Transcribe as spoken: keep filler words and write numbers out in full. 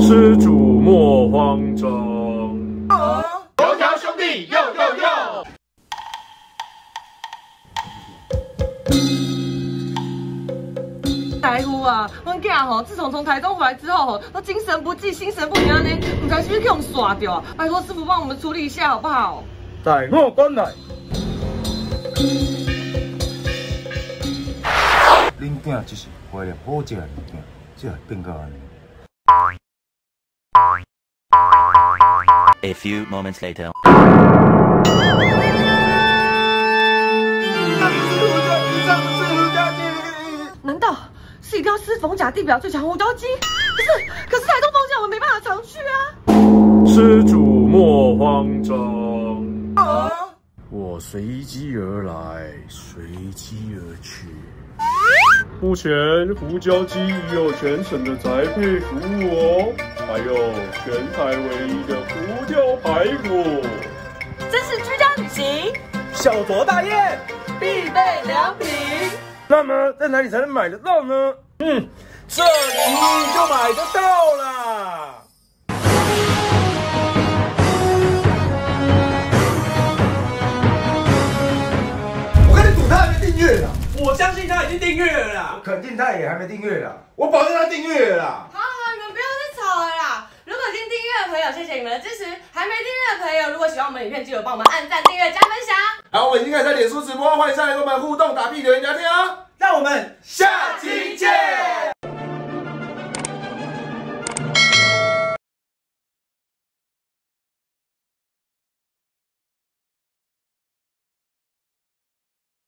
施主莫慌张。 哦，油条兄弟，又又又！ 大夫啊，阮囝吼，自从从台中回来之后吼，都精神不济、心神不宁安尼，唔知是不是去用耍掉啊？拜托师傅帮我们处理一下好不好？ 待我赶来。 恁囝只是怀念好食的物件，才会变到安尼。 A few moments later. 难道是一定要吃逢甲地表最强胡椒鸡？可是，可是台东逢甲我们没办法常去啊。 施主莫慌张。 哦， 我随机而来，随机而去。目前胡椒鸡已有全省的宅配服务哦，还有全台唯一的胡椒排骨。 这是居家旅行， 小酌大宴， 必备良品。 那么在哪里才能买得到呢？ 嗯，这里就买得到啦。我跟你赌，他还没订阅呢。 我相信他已经订阅了啦， 肯定他也还没订阅啦。 我保证他订阅了啦。 好好，你们不要再吵了啦！如果已经订阅的朋友，谢谢你们的支持；还没订阅的朋友，如果喜欢我们影片，记得帮我们按赞、订阅、加分享。 好，我们已经开始在脸书直播，欢迎上来跟我们互动、打屁留言聊天哦。 让我们下